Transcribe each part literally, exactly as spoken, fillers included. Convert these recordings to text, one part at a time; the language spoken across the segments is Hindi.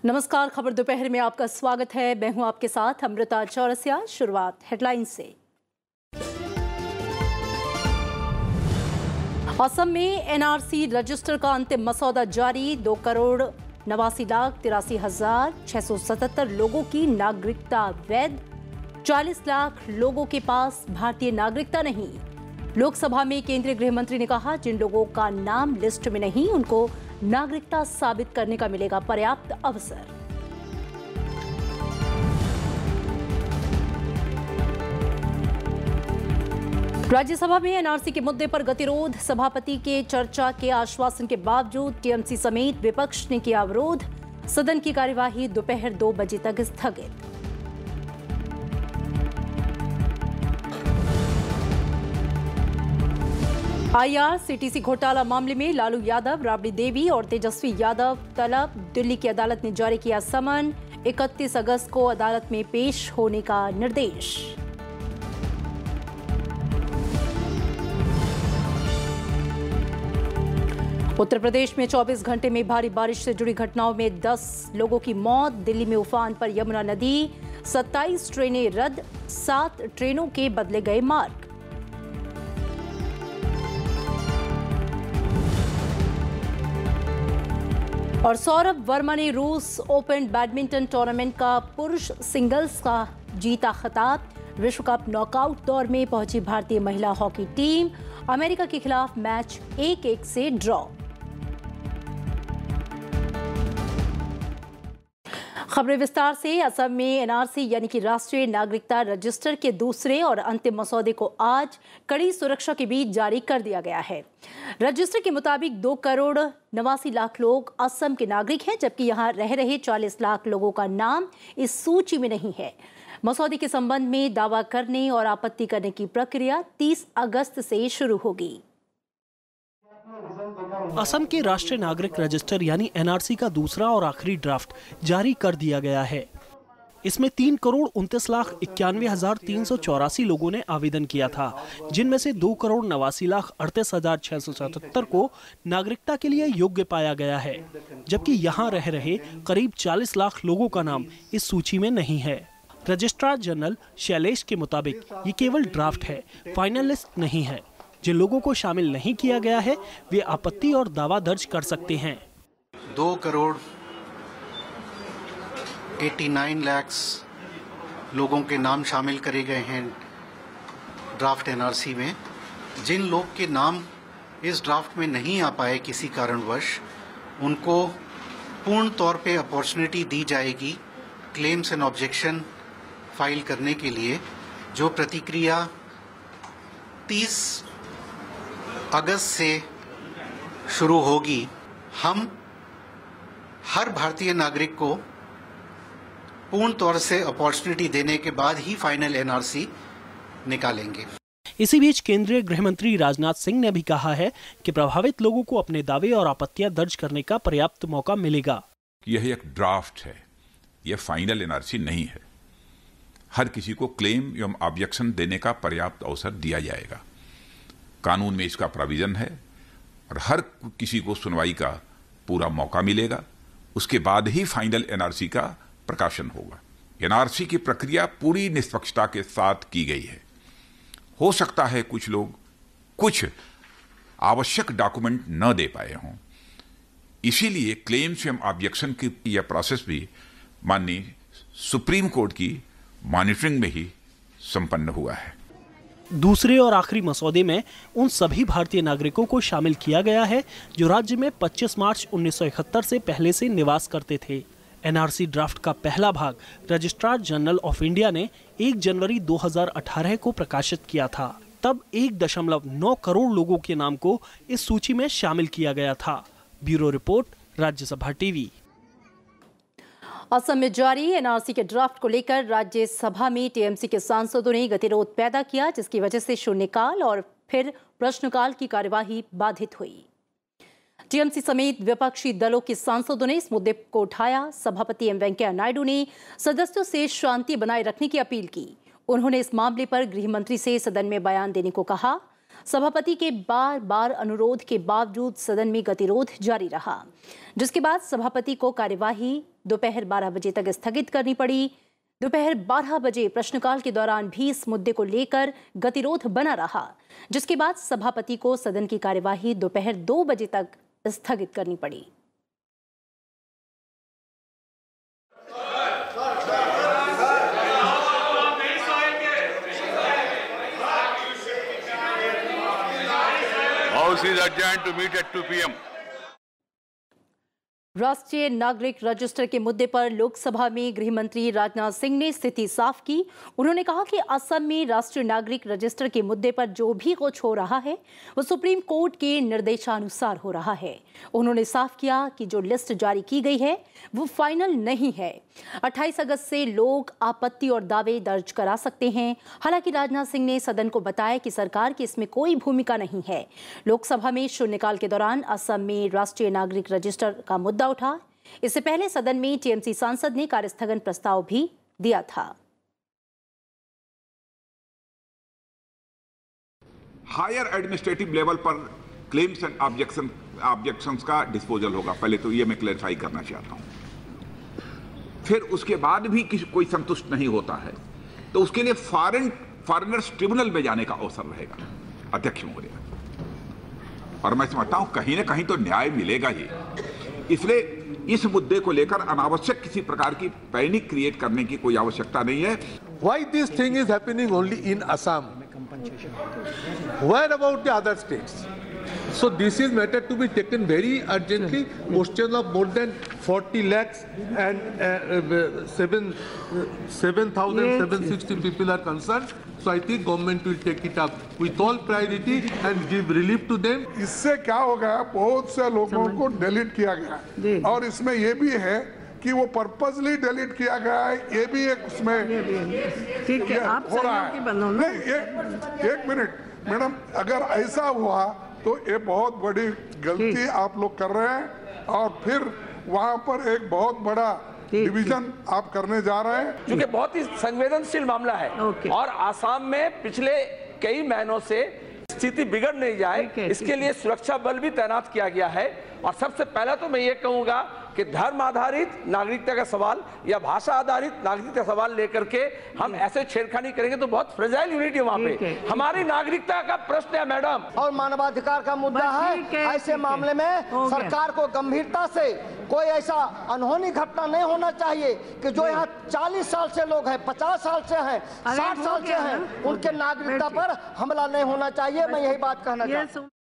नमस्कार, खबर दोपहर में आपका स्वागत है। मैं हूं आपके साथ अमृता चौरसिया। शुरुआत हेडलाइन से। असम में एनआरसी रजिस्टर का अंतिम मसौदा जारी। दो करोड़ नवासी लाख तिरासी हजार छह सौ सतहत्तर लोगों की नागरिकता वैध। चालीस लाख लोगों के पास भारतीय नागरिकता नहीं। लोकसभा में केंद्रीय गृह मंत्री ने कहा, जिन लोगों का नाम लिस्ट में नहीं उनको नागरिकता साबित करने का मिलेगा पर्याप्त अवसर। राज्यसभा में एनआरसी के मुद्दे पर गतिरोध। सभापति के चर्चा के आश्वासन के बावजूद टीएमसी समेत विपक्ष ने किया अवरोध। सदन की कार्यवाही दोपहर दो बजे तक स्थगित। आईआरसीटीसी घोटाला मामले में लालू यादव, राबड़ी देवी और तेजस्वी यादव तलब। दिल्ली की अदालत ने जारी किया समन। इकतीस अगस्त को अदालत में पेश होने का निर्देश। उत्तर प्रदेश में चौबीस घंटे में भारी बारिश से जुड़ी घटनाओं में दस लोगों की मौत। दिल्ली में उफान पर यमुना नदी। सत्ताईस ट्रेनें रद्द, सात ट्रेनों के बदले गए मार्ग। और सौरभ वर्मा ने रूस ओपन बैडमिंटन टूर्नामेंट का पुरुष सिंगल्स का जीता खिताब। विश्व कप नॉकआउट दौर में पहुंची भारतीय महिला हॉकी टीम। अमेरिका के खिलाफ मैच एक एक से ड्रॉ। खबरें विस्तार से। असम में एनआरसी यानी कि राष्ट्रीय नागरिकता रजिस्टर के दूसरे और अंतिम मसौदे को आज कड़ी सुरक्षा के बीच जारी कर दिया गया है। रजिस्टर के मुताबिक दो करोड़ नवासी लाख लोग असम के नागरिक हैं, जबकि यहां रह रहे चालीस लाख लोगों का नाम इस सूची में नहीं है। मसौदे के संबंध में दावा करने और आपत्ति करने की प्रक्रिया तीस अगस्त से शुरू होगी। असम के राष्ट्रीय नागरिक रजिस्टर यानी एनआरसी का दूसरा और आखिरी ड्राफ्ट जारी कर दिया गया है। इसमें तीन करोड़ उनतीस लाख इक्यानवे हजार तीन सौ चौरासी लोगों ने आवेदन किया था, जिनमें से दो करोड़ नवासी लाख अड़तीस हजार छह सौ सतहत्तर को नागरिकता के लिए योग्य पाया गया है, जबकि यहाँ रह रहे करीब चालीस लाख लोगों का नाम इस सूची में नहीं है। रजिस्ट्रार जनरल शैलेश के मुताबिक ये केवल ड्राफ्ट है, फाइनल लिस्ट नहीं है। जिन लोगों को शामिल नहीं किया गया है वे आपत्ति और दावा दर्ज कर सकते हैं। दो करोड़ नवासी लाख लोगों के नाम शामिल करे गए हैं ड्राफ्ट एनआरसी में। जिन लोग के नाम इस ड्राफ्ट में नहीं आ पाए किसी कारणवश, उनको पूर्ण तौर पे अपॉर्चुनिटी दी जाएगी क्लेम्स एंड ऑब्जेक्शन फाइल करने के लिए, जो प्रतिक्रिया तीस अगस्त से शुरू होगी। हम हर भारतीय नागरिक को पूर्ण तौर से अपॉर्चुनिटी देने के बाद ही फाइनल एनआरसी निकालेंगे। इसी बीच केंद्रीय गृह मंत्री राजनाथ सिंह ने भी कहा है कि प्रभावित लोगों को अपने दावे और आपत्तियां दर्ज करने का पर्याप्त मौका मिलेगा। यह एक ड्राफ्ट है, यह फाइनल एनआरसी नहीं है। हर किसी को क्लेम एवं ऑब्जेक्शन देने का पर्याप्त अवसर दिया जाएगा। कानून में इसका प्रोविजन है और हर किसी को सुनवाई का पूरा मौका मिलेगा। उसके बाद ही फाइनल एनआरसी का प्रकाशन होगा। एनआरसी की प्रक्रिया पूरी निष्पक्षता के साथ की गई है। हो सकता है कुछ लोग कुछ आवश्यक डॉक्यूमेंट न दे पाए हों, इसीलिए क्लेम्स एवं ऑब्जेक्शन की यह प्रोसेस भी माननीय सुप्रीम कोर्ट की मॉनिटरिंग में ही संपन्न हुआ है। दूसरे और आखिरी मसौदे में उन सभी भारतीय नागरिकों को शामिल किया गया है जो राज्य में पच्चीस मार्च उन्नीस सौ इकहत्तर से पहले से निवास करते थे। एनआरसी ड्राफ्ट का पहला भाग रजिस्ट्रार जनरल ऑफ इंडिया ने एक जनवरी दो हज़ार अठारह को प्रकाशित किया था। तब एक दशमलव नौ करोड़ लोगों के नाम को इस सूची में शामिल किया गया था। Bureau report, Rajya Sabha. असम में जारी एनआरसी के ड्राफ्ट को लेकर राज्यसभा में टीएमसी के सांसदों ने गतिरोध पैदा किया, जिसकी वजह से शून्यकाल और फिर प्रश्नकाल की कार्यवाही बाधित हुई। टीएमसी समेत विपक्षी दलों के सांसदों ने इस मुद्दे को उठाया। सभापति एम वेंकैया नायडू ने सदस्यों से शांति बनाए रखने की अपील की। उन्होंने इस मामले पर गृह मंत्री से सदन में बयान देने को कहा। सभापति के बार बार अनुरोध के बावजूद सदन में गतिरोध जारी रहा, जिसके बाद सभापति को कार्यवाही दोपहर बारह बजे तक स्थगित करनी पड़ी। दोपहर बारह बजे प्रश्नकाल के दौरान भी इस मुद्दे को लेकर गतिरोध बना रहा, जिसके बाद सभापति को सदन की कार्यवाही दोपहर दो बजे तक स्थगित करनी पड़ी। House is adjourned to meet at two p m राष्ट्रीय नागरिक रजिस्टर के मुद्दे पर लोकसभा में गृह मंत्री राजनाथ सिंह ने स्थिति साफ की। उन्होंने कहा कि असम में राष्ट्रीय नागरिक रजिस्टर के मुद्दे पर जो भी कुछ हो रहा है वो सुप्रीम कोर्ट के निर्देशानुसार हो रहा है। उन्होंने साफ किया कि जो लिस्ट जारी की गई है वो फाइनल नहीं है। अट्ठाईस अगस्त से लोग आपत्ति और दावे दर्ज करा सकते हैं। हालांकि राजनाथ सिंह ने सदन को बताया कि सरकार की इसमें कोई भूमिका नहीं है। लोकसभा में शून्यकाल के दौरान असम में राष्ट्रीय नागरिक रजिस्टर का मुद्दा उठा। इससे पहले सदन में टीएमसी सांसद ने कार्यस्थगन प्रस्ताव भी दिया था। हायर एडमिनिस्ट्रेटिव लेवल पर क्लेम्स एंड ऑब्जेक्शन ऑब्जेक्शंस का डिस्पोजल होगा। पहले तो ये मैं क्लैरिफाई करना चाहता हूं। फिर उसके बाद भी किसी कोई संतुष्ट नहीं होता है तो उसके लिए फॉरेन फॉरेनर्स ट्रिब्यूनल में जाने का अवसर रहेगा अध्यक्ष महोदय, और मैं समझता हूं कहीं ना कहीं तो न्याय मिलेगा ही। इसलिए इस मुद्दे को लेकर अनावश्यक किसी प्रकार की पैनिक क्रिएट करने की कोई आवश्यकता नहीं है। Why this thing is happening only in Assam? Where about the other states? So this is matter to be taken very urgently. Question of more than forty lakhs and uh, seven seven thousand seven hundred sixty people are concerned. So I think government will take it up with all priority and give relief to them. इससे क्या हो गया, बहुत से लोगों को डिलीट किया गया और इसमें ये भी है कि वो पर्पसली डिलीट किया गया है, ये भी एक उसमें ठीक है। आप हो रहा है। नहीं, एक एक मिनट मैडम, अगर ऐसा हुआ तो ये बहुत बड़ी गलती आप लोग कर रहे हैं और फिर वहाँ पर एक बहुत बड़ा डिवीजन आप करने जा रहे हैं, क्योंकि बहुत ही संवेदनशील मामला है और आसाम में पिछले कई महीनों से स्थिति बिगड़ नहीं जाए इसके लिए सुरक्षा बल भी तैनात किया गया है। और सबसे पहला तो मैं ये कहूंगा कि धर्म आधारित नागरिकता का सवाल या भाषा आधारित नागरिकता का सवाल लेकर के हम ऐसे छेड़खानी करेंगे तो बहुत फ्रेजाइल यूनिटी है वहाँ पे। हमारी नागरिकता का प्रश्न है मैडम, और मानवाधिकार का मुद्दा है। ऐसे मामले में सरकार को गंभीरता से कोई ऐसा अनहोनी घटना नहीं होना चाहिए कि जो यहाँ चालीस साल से लोग हैं, पचास साल से हैं, साठ साल से हैं, उनके नागरिकता पर हमला नहीं होना चाहिए। मैं यही बात कहना चाहता हूँ।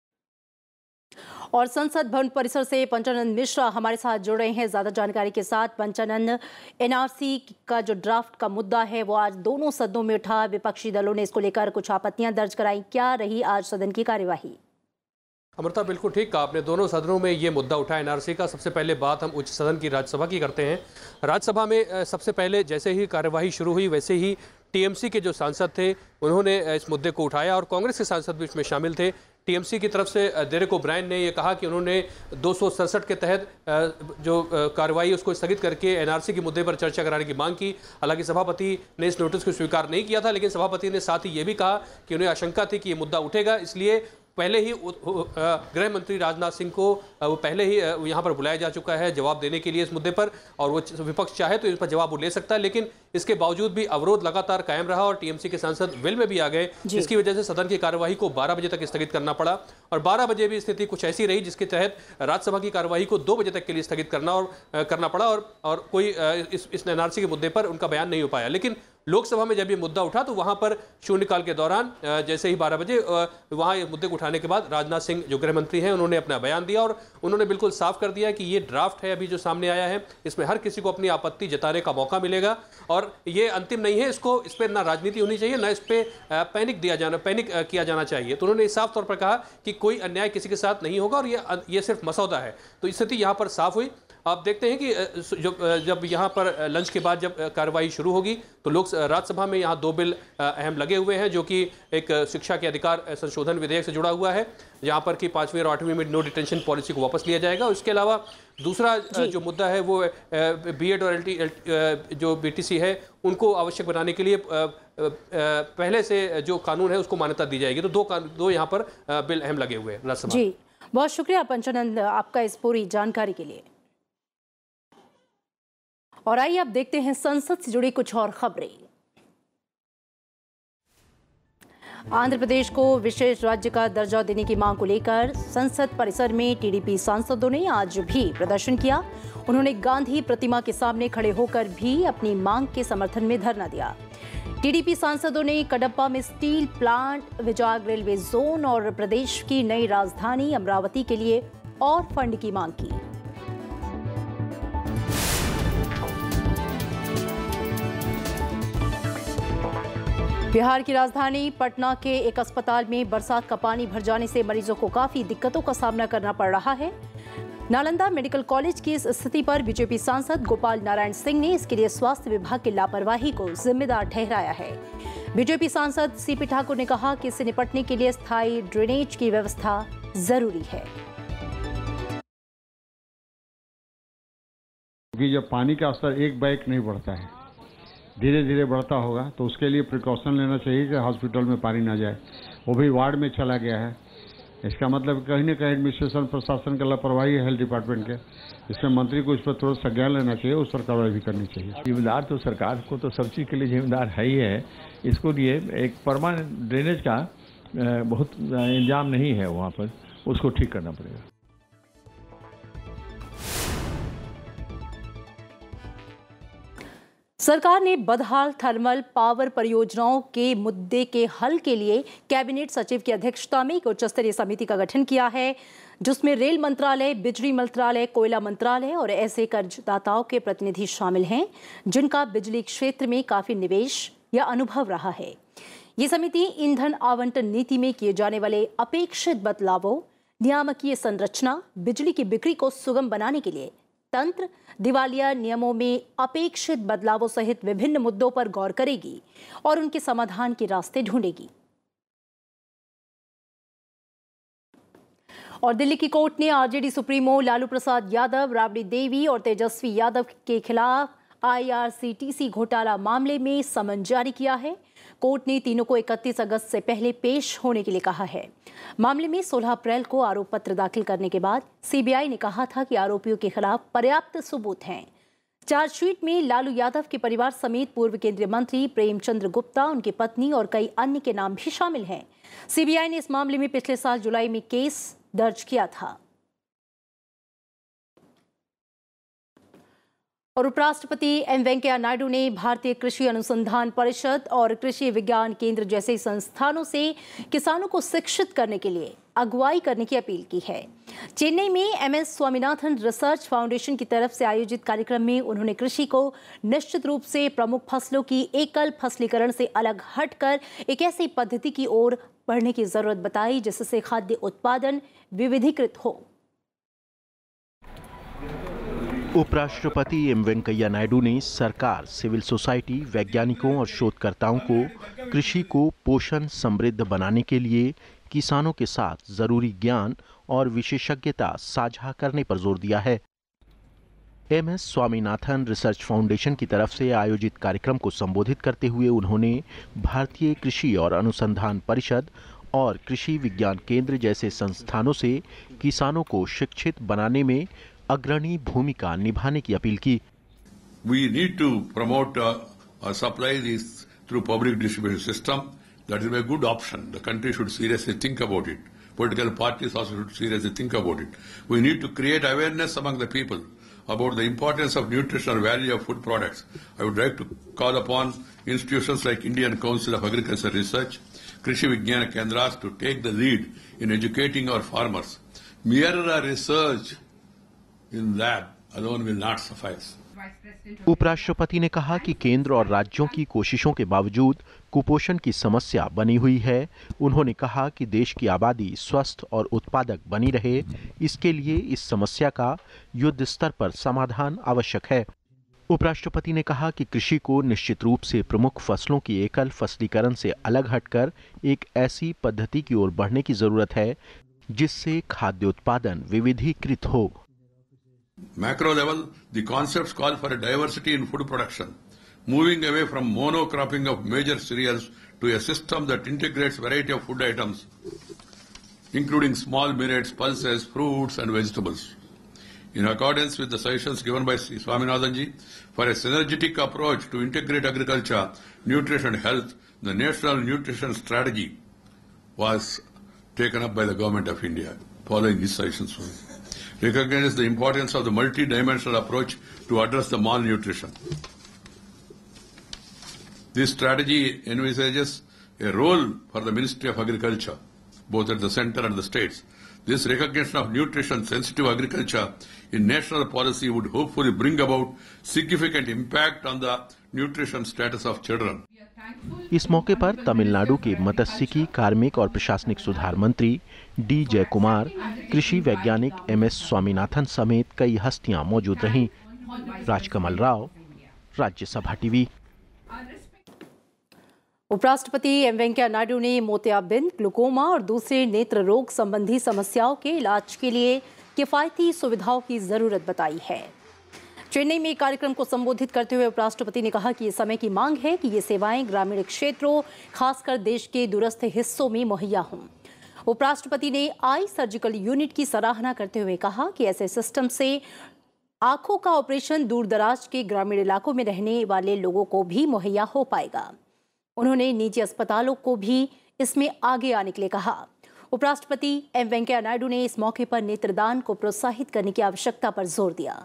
और संसद भवन परिसर से पंचानंद मिश्रा हमारे साथ जुड़ रहे हैं ज्यादा जानकारी के साथ। पंचानंद, एनआरसी का जो ड्राफ्ट का मुद्दा है वो आज दोनों सदनों में उठा। विपक्षी दलों ने इसको लेकर कुछ आपत्तियां दर्ज कराई। क्या रही आज सदन की कार्यवाही? अमृता, बिल्कुल ठीक कहा आपने। दोनों सदनों में ये मुद्दा उठा एनआरसी का। सबसे पहले बात हम उच्च सदन की राज्यसभा की करते हैं। राज्यसभा में सबसे पहले जैसे ही कार्यवाही शुरू हुई वैसे ही टीएमसी के जो सांसद थे उन्होंने इस मुद्दे को उठाया और कांग्रेस के सांसद भी इसमें शामिल थे। टीएमसी की तरफ से डेरेक ओब्रायन ने ये कहा कि उन्होंने दो सौ सड़सठ के तहत जो कार्रवाई उसको स्थगित करके एनआरसी के मुद्दे पर चर्चा कराने की मांग की। हालांकि सभापति ने इस नोटिस को स्वीकार नहीं किया था, लेकिन सभापति ने साथ ही ये भी कहा कि उन्हें आशंका थी कि ये मुद्दा उठेगा, इसलिए पहले ही गृह मंत्री राजनाथ सिंह को वो पहले ही यहाँ पर बुलाया जा चुका है जवाब देने के लिए इस मुद्दे पर, और वो विपक्ष चाहे तो इस पर जवाब वो ले सकता है। लेकिन इसके बावजूद भी अवरोध लगातार कायम रहा और टीएमसी के सांसद वेल में भी आ गए, जिसकी वजह से सदन की कार्यवाही को बारह बजे तक स्थगित करना पड़ा। और बारह बजे भी स्थिति कुछ ऐसी रही जिसके तहत राज्यसभा की कार्यवाही को दो बजे तक के लिए स्थगित करना और करना पड़ा और और कोई इस इस एनआरसी के मुद्दे पर उनका बयान नहीं हो पाया। लेकिन लोकसभा में जब ये मुद्दा उठा तो वहां पर शून्यकाल के दौरान जैसे ही बारह बजे वहां ये मुद्दे को उठाने के बाद राजनाथ सिंह जो गृह मंत्री हैं उन्होंने अपना बयान दिया और उन्होंने बिल्कुल साफ कर दिया कि ये ड्राफ्ट है अभी जो सामने आया है, इसमें हर किसी को अपनी आपत्ति जताने का मौका मिलेगा और ये अंतिम नहीं है। इसको इस पर ना राजनीति होनी चाहिए, ना इस पर पैनिक दिया जाना पैनिक किया जाना चाहिए। तो उन्होंने साफ तौर पर कहा कि कोई अन्याय किसी के साथ नहीं होगा और ये ये सिर्फ मसौदा है। तो स्थिति यहाँ पर साफ हुई आप देखते हैं कि जब जब यहाँ पर लंच के बाद जब कार्रवाई शुरू होगी तो लोक राज्यसभा में यहाँ दो बिल अहम लगे हुए हैं, जो कि एक शिक्षा के अधिकार संशोधन विधेयक से जुड़ा हुआ है, जहाँ पर कि पांचवीं और आठवीं में नो डिटेंशन पॉलिसी को वापस लिया जाएगा। उसके अलावा दूसरा जो मुद्दा है वो बीएड और एलटी जो बीटीसी है उनको आवश्यक बनाने के लिए पहले से जो कानून है उसको मान्यता दी जाएगी। तो दो दो यहाँ पर बिल अहम लगे हुए हैं राज्यसभा। जी, बहुत शुक्रिया पंचानंद आपका इस पूरी जानकारी के लिए। और आइए अब देखते हैं संसद से जुड़ी कुछ और खबरें। आंध्र प्रदेश को विशेष राज्य का दर्जा देने की मांग को लेकर संसद परिसर में टीडीपी सांसदों ने आज भी प्रदर्शन किया। उन्होंने गांधी प्रतिमा के सामने खड़े होकर भी अपनी मांग के समर्थन में धरना दिया। टीडीपी सांसदों ने कडप्पा में steel plant, Vizag railway zone और प्रदेश की नई राजधानी अमरावती के लिए और फंड की मांग की। बिहार की राजधानी पटना के एक अस्पताल में बरसात का पानी भर जाने से मरीजों को काफी दिक्कतों का सामना करना पड़ रहा है। नालंदा मेडिकल कॉलेज की इस स्थिति पर बीजेपी सांसद गोपाल नारायण सिंह ने इसके लिए स्वास्थ्य विभाग की लापरवाही को जिम्मेदार ठहराया है। बीजेपी सांसद सीपी ठाकुर ने कहा कि इससे निपटने के लिए स्थायी ड्रेनेज की व्यवस्था जरूरी है। क्योंकि जब पानी का स्तर एक बाइक नहीं बढ़ता है, धीरे धीरे बढ़ता होगा, तो उसके लिए प्रिकॉशन लेना चाहिए कि हॉस्पिटल में पानी ना जाए। वो भी वार्ड में चला गया है। इसका मतलब कहीं ना कहीं एडमिनिस्ट्रेशन प्रशासन का लापरवाही है हेल्थ डिपार्टमेंट के। इसमें मंत्री को इस पर तुरंत संज्ञान लेना चाहिए, उस पर कार्रवाई भी करनी चाहिए। जिम्मेदार तो सरकार को तो सब चीज़ के लिए जिम्मेदार है ही है। इसको लिए एक परमानेंट ड्रेनेज का बहुत इंतजाम नहीं है वहाँ पर, उसको ठीक करना पड़ेगा। सरकार ने बदहाल थर्मल पावर परियोजनाओं के मुद्दे के हल के लिए कैबिनेट सचिव की अध्यक्षता में एक उच्च स्तरीय समिति का गठन किया है, जिसमें रेल मंत्रालय, बिजली मंत्रालय, कोयला मंत्रालय और ऐसे कर्जदाताओं के प्रतिनिधि शामिल हैं जिनका बिजली क्षेत्र में काफी निवेश या अनुभव रहा है। ये समिति ईंधन आवंटन नीति में किए जाने वाले अपेक्षित बदलावों, नियामकीय संरचना, बिजली की बिक्री को सुगम बनाने के लिए तंत्र, दिवालिया नियमों में अपेक्षित बदलावों सहित विभिन्न मुद्दों पर गौर करेगी और उनके समाधान के रास्ते ढूंढेगी। और दिल्ली की कोर्ट ने आरजेडी सुप्रीमो लालू प्रसाद यादव, राबड़ी देवी और तेजस्वी यादव के खिलाफ आईआरसीटीसी घोटाला मामले में समन जारी किया है। कोर्ट ने तीनों को इकतीस अगस्त से पहले पेश होने के लिए कहा है। मामले में सोलह अप्रैल को आरोप पत्र दाखिल करने के बाद सीबीआई ने कहा था कि आरोपियों के खिलाफ पर्याप्त सबूत हैं। चार्जशीट में लालू यादव के परिवार समेत पूर्व केंद्रीय मंत्री प्रेमचंद्र गुप्ता, उनकी पत्नी और कई अन्य के नाम भी शामिल हैं। सीबीआई ने इस मामले में पिछले साल जुलाई में केस दर्ज किया था। और उपराष्ट्रपति एम वेंकैया नायडू ने भारतीय कृषि अनुसंधान परिषद और कृषि विज्ञान केंद्र जैसे संस्थानों से किसानों को शिक्षित करने के लिए अगुवाई करने की अपील की है। चेन्नई में M S Swaminathan research foundation की तरफ से आयोजित कार्यक्रम में उन्होंने कृषि को निश्चित रूप से प्रमुख फसलों की एकल फसलीकरण से अलग हटकर एक ऐसी पद्धति की ओर बढ़ने की जरूरत बताई जिससे खाद्य उत्पादन विविधीकृत हो। उपराष्ट्रपति एम वेंकैया नायडू ने सरकार, सिविल सोसाइटी, वैज्ञानिकों और शोधकर्ताओं को कृषि को पोषण समृद्ध बनाने के लिए किसानों के साथ जरूरी ज्ञान और विशेषज्ञता साझा करने पर जोर दिया है। M S Swaminathan research foundation की तरफ से आयोजित कार्यक्रम को संबोधित करते हुए उन्होंने भारतीय कृषि और अनुसंधान परिषद और कृषि विज्ञान केंद्र जैसे संस्थानों से किसानों को शिक्षित बनाने में अग्रणी भूमिका निभाने की अपील की। We need to promote uh, or supply this through public distribution system. That is a good option. The country should seriously think about it. Political parties also should seriously think about it. We need to create awareness among the people about the importance of nutritional value of food products. I would like to call upon institutions like Indian Council of Agricultural Research, Krishi Vigyan Kendras to take the lead in educating our farmers. Mere research in lab alone will not suffice. उपराष्ट्रपति ने कहा कि केंद्र और राज्यों की कोशिशों के बावजूद कुपोषण की समस्या बनी हुई है। उन्होंने कहा कि देश की आबादी स्वस्थ और उत्पादक बनी रहे, इसके लिए इस समस्या का युद्ध स्तर पर समाधान आवश्यक है। उपराष्ट्रपति ने कहा कि कृषि को निश्चित रूप से प्रमुख फसलों की एकल फसलीकरण से अलग हटकर एक ऐसी पद्धति की ओर बढ़ने की जरूरत है जिससे खाद्य उत्पादन विविधीकृत हो। Macro level, the concepts call for a diversity in food production, moving away from monocropping of major cereals to a system that integrates variety of food items, including small millets, pulses, fruits and vegetables. In accordance with the suggestions given by Sri Swaminathan ji for a synergetic approach to integrate agriculture, nutrition and health, the National Nutrition Strategy was taken up by the Government of India, following his suggestions. Recognizes the importance of the multi-dimensional approach to address the malnutrition. This strategy envisages a role for the Ministry of Agriculture, both at the center and the states. This recognition of nutrition-sensitive agriculture in national policy would hopefully bring about significant impact on the nutrition status of children. इस मौके पर तमिलनाडु के मत्स्यिकी, कार्मिक और प्रशासनिक सुधार मंत्री डी जय कुमार, कृषि वैज्ञानिक एम एस स्वामीनाथन समेत कई हस्तियां मौजूद रहीं। राजकमल राव, राज्यसभा टीवी। उपराष्ट्रपति एम वेंकैया नायडू ने मोतियाबिंद, ग्लूकोमा और दूसरे नेत्र रोग संबंधी समस्याओं के इलाज के लिए किफायती सुविधाओं की जरूरत बताई है। चेन्नई में कार्यक्रम को संबोधित करते हुए उपराष्ट्रपति ने कहा कि ये समय की मांग है कि ये सेवाएं ग्रामीण क्षेत्रों, खासकर देश के दूरस्थ हिस्सों में मुहैया हों। उपराष्ट्रपति ने आई सर्जिकल यूनिट की सराहना करते हुए कहा कि ऐसे सिस्टम से आंखों का ऑपरेशन दूर दराज के ग्रामीण इलाकों में रहने वाले लोगों को भी मुहैया हो पाएगा। उन्होंने निजी अस्पतालों को भी इसमें आगे आने के लिए कहा। उपराष्ट्रपति एम वेंकैया नायडू ने इस मौके पर नेत्रदान को प्रोत्साहित करने की आवश्यकता पर जोर दिया।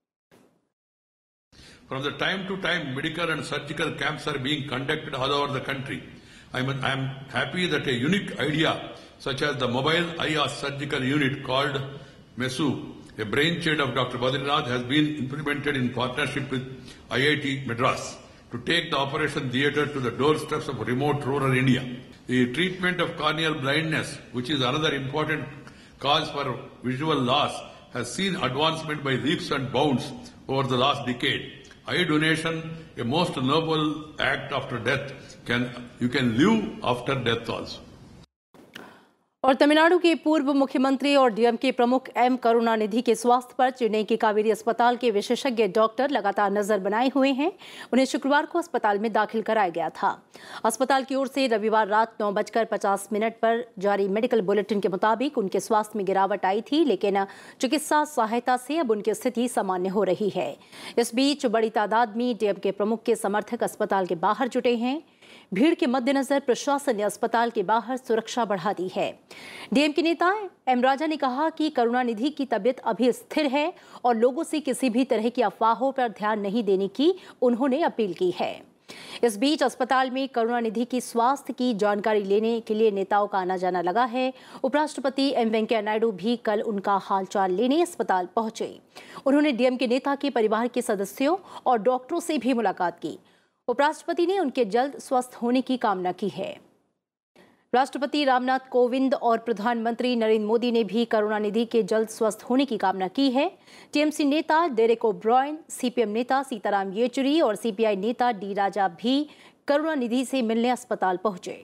From the time to time, medical and surgical camps are being conducted all over the country. I am, I am happy that a unique idea such as the mobile eye surgical unit called MESU, a brainchild of Doctor Badrinath, has been implemented in partnership with I I T Madras to take the operation theatre to the doorsteps of remote rural India. The treatment of corneal blindness, which is another important cause for visual loss, has seen advancement by leaps and bounds over the last decade. Eye donation, a most noble act after death, can you can live after death also. और तमिलनाडु के पूर्व मुख्यमंत्री और डीएमके प्रमुख एम करुणानिधि के स्वास्थ्य पर चेन्नई के कावेरी अस्पताल के विशेषज्ञ डॉक्टर लगातार नजर बनाए हुए हैं। उन्हें शुक्रवार को अस्पताल में दाखिल कराया गया था। अस्पताल की ओर से रविवार रात नौ बजकर पचास मिनट पर जारी मेडिकल बुलेटिन के मुताबिक उनके स्वास्थ्य में गिरावट आई थी, लेकिन चिकित्सा सहायता से अब उनकी स्थिति सामान्य हो रही है। इस बीच बड़ी तादाद में डीएमके प्रमुख के समर्थक अस्पताल के बाहर जुटे हैं। भीड़ के मद्देनजर प्रशासन ने अस्पताल के बाहर सुरक्षा बढ़ा दी है। डीएमके नेता एम राजा ने कहा कि करुणानिधि की तबीयत अभी स्थिर है और लोगों से किसी भी तरह की अफवाहों पर ध्यान नहीं देने की उन्होंने अपील की है। इस बीच अस्पताल में करुणानिधि की स्वास्थ्य की जानकारी लेने के लिए नेताओं का आना जाना लगा है। उपराष्ट्रपति एम वेंकैया नायडू भी कल उनका हालचाल लेने अस्पताल पहुंचे। उन्होंने डीएमके नेता के परिवार के सदस्यों और डॉक्टरों से भी मुलाकात की। उपराष्ट्रपति ने उनके जल्द स्वस्थ होने की कामना की है। राष्ट्रपति रामनाथ कोविंद और प्रधानमंत्री नरेंद्र मोदी ने भी करुणानिधि के जल्द स्वस्थ होने की कामना की है। टीएमसी नेता डेरेक ओब्रायन, सीपीएम नेता सीताराम येचुरी और सीपीआई नेता डी राजा भी करुणानिधि से मिलने अस्पताल पहुंचे।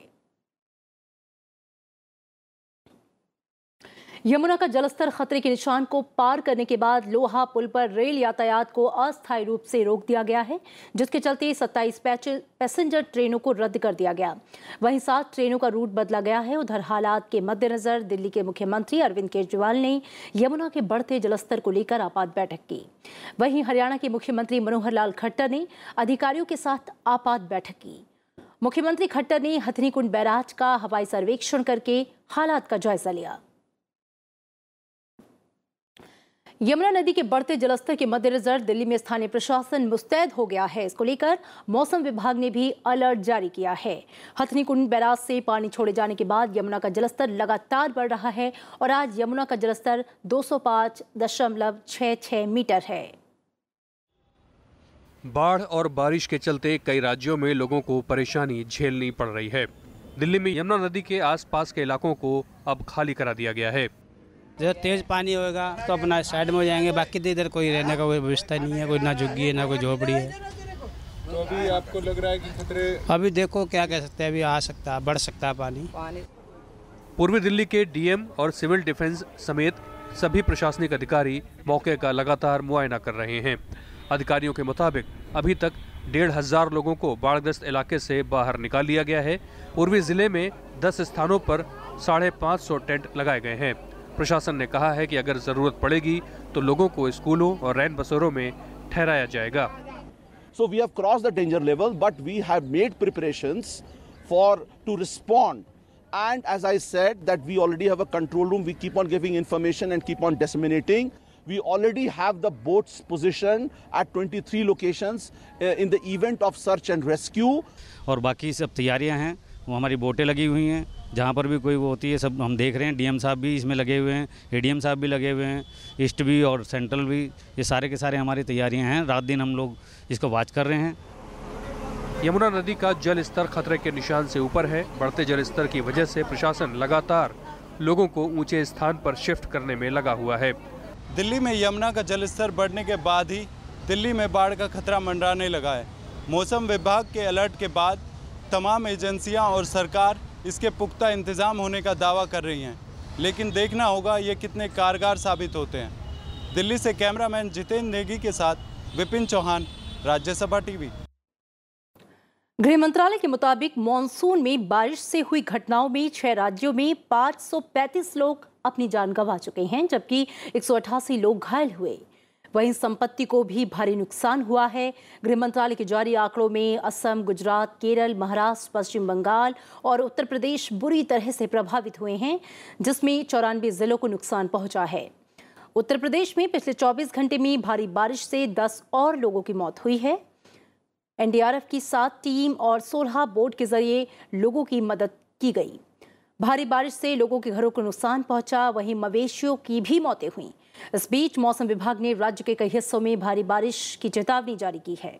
यमुना का जलस्तर खतरे के निशान को पार करने के बाद लोहा पुल पर रेल यातायात को अस्थायी रूप से रोक दिया गया है, जिसके चलते सत्ताईस पैसेंजर ट्रेनों को रद्द कर दिया गया। वहीं सात ट्रेनों का रूट बदला गया है। उधर हालात के मद्देनजर दिल्ली के मुख्यमंत्री अरविंद केजरीवाल ने यमुना के बढ़ते जलस्तर को लेकर आपात बैठक की। वहीं हरियाणा के मुख्यमंत्री मनोहर लाल खट्टर ने अधिकारियों के साथ आपात बैठक की। मुख्यमंत्री खट्टर ने हथनीकुंड बैराज का हवाई सर्वेक्षण करके हालात का जायजा लिया। यमुना नदी के बढ़ते जलस्तर के मद्देनजर दिल्ली में स्थानीय प्रशासन मुस्तैद हो गया है। इसको लेकर मौसम विभाग ने भी अलर्ट जारी किया है। हथनीकुंड बैराज से पानी छोड़े जाने के बाद यमुना का जलस्तर लगातार बढ़ रहा है और आज यमुना का जलस्तर दो सौ पाँच दशमलव छह छह मीटर है। बाढ़ और बारिश के चलते कई राज्यों में लोगों को परेशानी झेलनी पड़ रही है। दिल्ली में यमुना नदी के आसपास के इलाकों को अब खाली करा दिया गया है। जब तेज पानी होगा तो अपना साइड में हो जाएंगे, बाकी तो इधर कोई रहने का कोई व्यवस्था नहीं है, कोई ना झुग्गी है ना कोई झोपड़ी है। तो अभी आपको लग रहा है कि खतरे? अभी देखो क्या कह सकते हैं, अभी आ सकता है, बढ़ सकता है पानी। पूर्वी दिल्ली के डीएम और सिविल डिफेंस समेत सभी प्रशासनिक अधिकारी मौके का लगातार मुआयना कर रहे हैं। अधिकारियों के मुताबिक अभी तक डेढ़ हजार लोगों को बाढ़ग्रस्त इलाके से बाहर निकाल लिया गया है। पूर्वी जिले में दस स्थानों पर साढ़े पाँच सौ टेंट लगाए गए हैं। प्रशासन ने कहा है कि अगर जरूरत पड़ेगी तो लोगों को स्कूलों और रैन बसेरों में ठहराया जाएगा। So we have crossed the danger level, but we have made preparations for to respond. And as I said, that we already have a control room. We keep on giving information and keep on disseminating. We already have the boats positioned at twenty-three locations uh, in the event of search and rescue. और बाकी सब तैयारियां हैं, वो हमारी बोटें लगी हुई हैं, जहाँ पर भी कोई वो होती है सब हम देख रहे हैं। डीएम साहब भी इसमें लगे हुए हैं, एडीएम साहब भी लगे हुए हैं, ईस्ट भी और सेंट्रल भी, ये सारे के सारे हमारी तैयारियां हैं। रात दिन हम लोग इसको वॉच कर रहे हैं। यमुना नदी का जल स्तर खतरे के निशान से ऊपर है। बढ़ते जल स्तर की वजह से प्रशासन लगातार लोगों को ऊंचे स्थान पर शिफ्ट करने में लगा हुआ है। दिल्ली में यमुना का जल स्तर बढ़ने के बाद ही दिल्ली में बाढ़ का खतरा मंडराने लगा है। मौसम विभाग के अलर्ट के बाद तमाम एजेंसियां और सरकार इसके पुख्ता इंतजाम होने का दावा कर रही हैं, लेकिन देखना होगा ये कितने कारगर साबित होते हैं। दिल्ली से कैमरामैन जितेंद्र नेगी के साथ विपिन चौहान, राज्यसभा टीवी। गृह मंत्रालय के मुताबिक मॉनसून में बारिश से हुई घटनाओं में छह राज्यों में पाँच सौ पैंतीस लोग अपनी जान गंवा चुके हैं, जबकि एक सौ अठासी लोग घायल हुए। वहीं संपत्ति को भी भारी नुकसान हुआ है। गृह मंत्रालय के जारी आंकड़ों में असम, गुजरात, केरल, महाराष्ट्र, पश्चिम बंगाल और उत्तर प्रदेश बुरी तरह से प्रभावित हुए हैं, जिसमें चौरानवे जिलों को नुकसान पहुंचा है। उत्तर प्रदेश में पिछले चौबीस घंटे में भारी बारिश से दस और लोगों की मौत हुई है। एनडीआरएफ की सात टीम और सोलह बोट के जरिए लोगों की मदद की गई। भारी बारिश से लोगों के घरों को नुकसान पहुंचा, वहीं मवेशियों की भी मौतें हुईं। इस बीच मौसम विभाग ने राज्य के कई हिस्सों में भारी बारिश की चेतावनी जारी की है।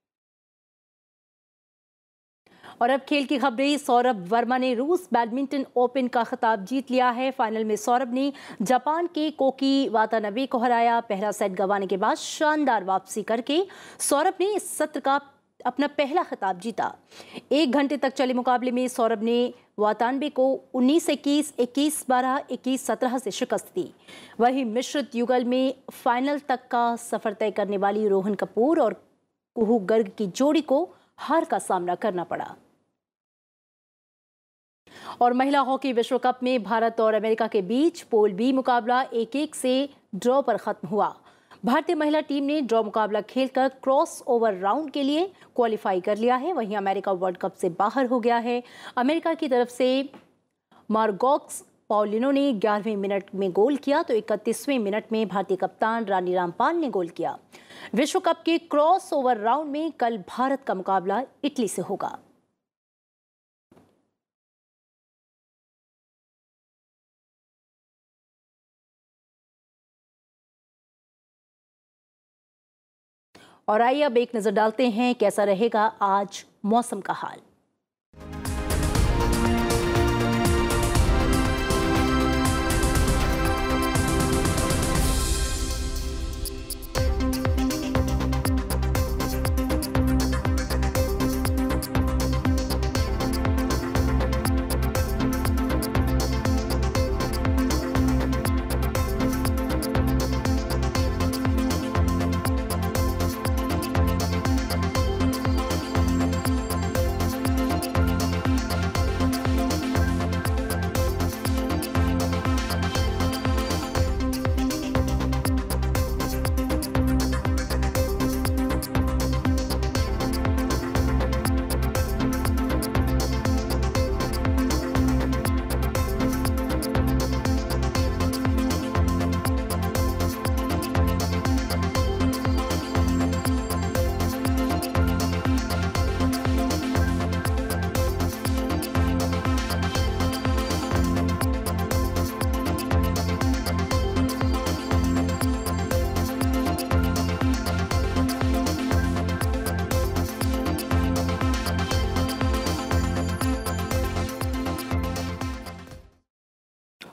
और अब खेल की खबरें। सौरभ वर्मा ने रूस बैडमिंटन ओपन का खिताब जीत लिया है। फाइनल में सौरभ ने जापान के कोकी वातानबे को हराया। पहला सेट गंवाने के बाद शानदार वापसी करके सौरभ ने इस सत्र का अपना पहला खिताब जीता। एक घंटे तक चले मुकाबले में सौरभ ने वातानबे को उन्नीस इक्कीस, इक्कीस बारह, इक्कीस सत्रह से शिकस्त दी। वहीं मिश्रित युगल में फाइनल तक का सफर तय करने वाली रोहन कपूर और कुहू गर्ग की जोड़ी को हार का सामना करना पड़ा। और महिला हॉकी विश्व कप में भारत और अमेरिका के बीच पूल बी मुकाबला एक एक से ड्रॉ पर खत्म हुआ। भारतीय महिला टीम ने ड्रॉ मुकाबला खेलकर क्रॉस ओवर राउंड के लिए क्वालिफाई कर लिया है। वहीं अमेरिका वर्ल्ड कप से बाहर हो गया है। अमेरिका की तरफ से मार्गोक्स पॉलिनो ने ग्यारहवें मिनट में गोल किया, तो इकतीसवें मिनट में भारतीय कप्तान रानी रामपाल ने गोल किया। विश्व कप के क्रॉस ओवर राउंड में कल भारत का मुकाबला इटली से होगा। और आइए अब एक नजर डालते हैं कैसा रहेगा आज मौसम का हाल।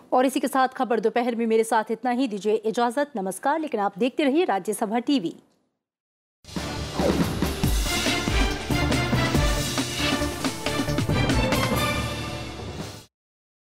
और इसी के साथ खबर दोपहर में मेरे साथ इतना ही। दीजिए इजाजत, नमस्कार। लेकिन आप देखते रहिए राज्यसभा टीवी।